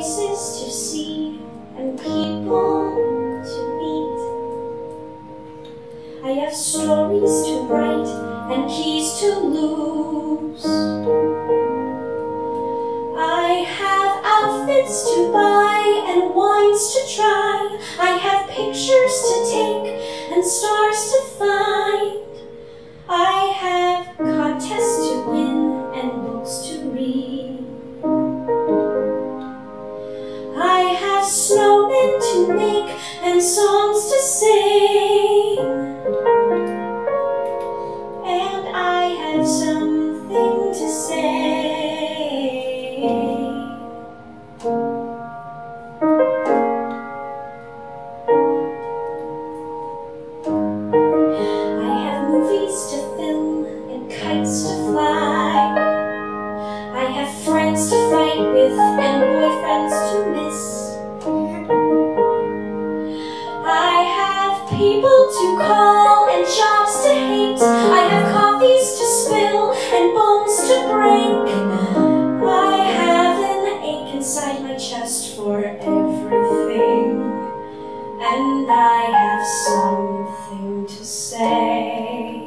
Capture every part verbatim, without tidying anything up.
places to see and people to meet. I have stories to write and keys to lose. I have outfits to buy and wines to try. I have pictures to take and stars to find. I have contests to win and books to read. I have snowmen to make and songs to sing. And I have something to say. To film and kites to fly. I have friends to fight with and boyfriends to miss. I have people to call and jobs to hate. I have coffees to spill and bones to break. I have an ache inside my chest for everything, and I have something to say.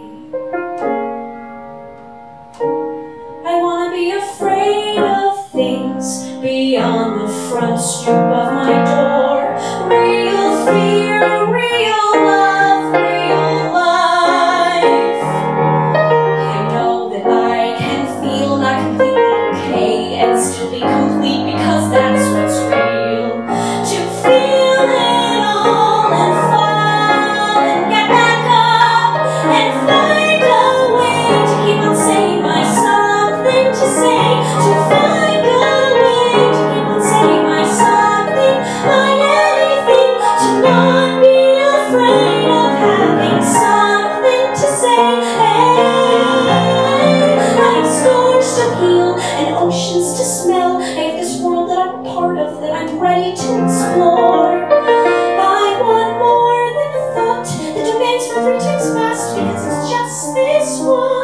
I wanna be afraid of things beyond the front stoop of my door. Real fear, real love, real life. I know that I can feel not completely okay and still be complete, because that's what's real. To feel it all and fall and get back up and find a way to keep on saying my something to say, to find a way to keep on saying my something, my anything, to not be afraid of having something to say. Hey, I have scars to heal and oceans to smell. I have this world that I'm part of, that I'm ready to explore. I want more than a thought that demands for three times fast, because it's just this one.